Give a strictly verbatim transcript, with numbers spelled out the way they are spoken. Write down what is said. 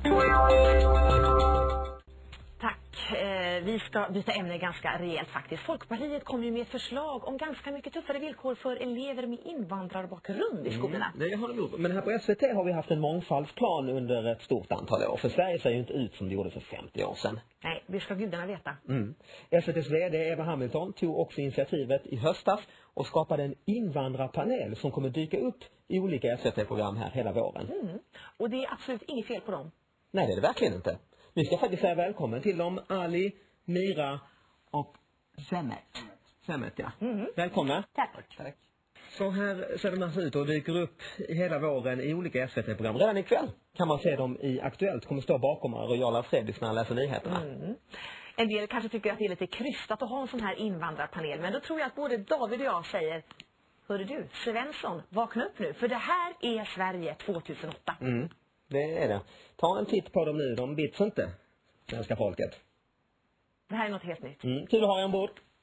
Tack. Eh, vi ska byta ämne ganska rejält faktiskt. Folkpartiet kommer ju med ett förslag om ganska mycket tuffare villkor för elever med invandrarbakgrund i skolorna. Mm, det har de gjort. Men här på S V T har vi haft en mångfaldsplan under ett stort antal år. För Sverige ser ju inte ut som det gjorde för femtio år sedan. Nej, det ska gudarna veta. Mm. S V T:s vd Eva Hamilton tog också initiativet i höstas och skapade en invandrarpanel som kommer dyka upp i olika S V T-program här hela våren. Mm. Och det är absolut inget fel på dem. Nej, det är det verkligen inte. Vi ska faktiskt säga välkommen till dem, Ali, Mira och Semet. Semet, ja. Mm. Välkomna. Tack. Tack. Så här ser de alltså ut och dyker upp hela våren i olika S V T-program. Redan ikväll kan man se dem i Aktuellt. Kommer stå bakom Royala Fredriks när han läser nyheterna. Mm. En del kanske tycker att det är lite krystat att ha en sån här invandrarpanel. Men då tror jag att både David och jag säger: hörru du, Svensson, vakna upp nu. För det här är Sverige tjugohundraåtta. Mm, det är det. Ta en titt på dem nu, de bits inte, svenska folket. Det här är något helt nytt. Mm, kul att ha er ombord.